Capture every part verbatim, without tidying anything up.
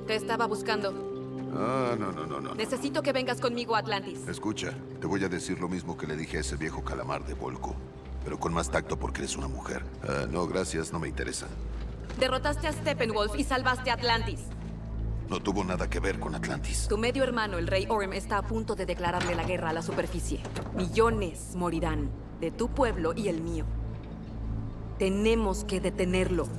Te estaba buscando. Ah, no, no, no, no. Necesito que vengas conmigo a Atlantis. Escucha, te voy a decir lo mismo que le dije a ese viejo calamar de Volko. Pero con más tacto porque eres una mujer. Ah, no, gracias, no me interesa. Derrotaste a Steppenwolf y salvaste a Atlantis. No tuvo nada que ver con Atlantis. Tu medio hermano, el rey Orm, está a punto de declararle la guerra a la superficie. Millones morirán, de tu pueblo y el mío. Tenemos que detenerlo.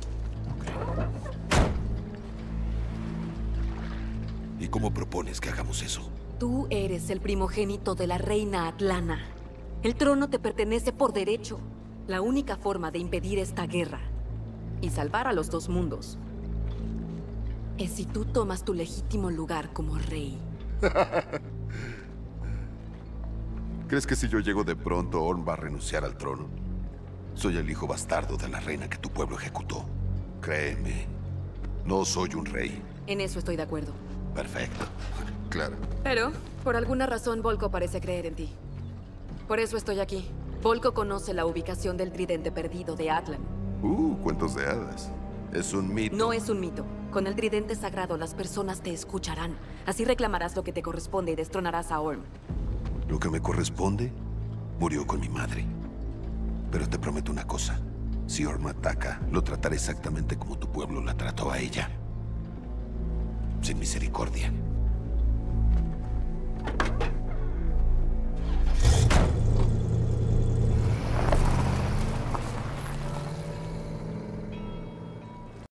¿Y cómo propones que hagamos eso? Tú eres el primogénito de la reina Atlana. El trono te pertenece por derecho. La única forma de impedir esta guerra y salvar a los dos mundos es si tú tomas tu legítimo lugar como rey. ¿Crees que si yo llego de pronto, Orm va a renunciar al trono? Soy el hijo bastardo de la reina que tu pueblo ejecutó. Créeme, no soy un rey. En eso estoy de acuerdo. Perfecto. Claro. Pero, por alguna razón, Volko parece creer en ti. Por eso estoy aquí. Volko conoce la ubicación del tridente perdido de Atlan. Uh, cuentos de hadas. Es un mito. No es un mito. Con el tridente sagrado, las personas te escucharán. Así reclamarás lo que te corresponde y destronarás a Orm. Lo que me corresponde murió con mi madre. Pero te prometo una cosa. Si Orm ataca, lo trataré exactamente como tu pueblo la trató a ella. Sin misericordia.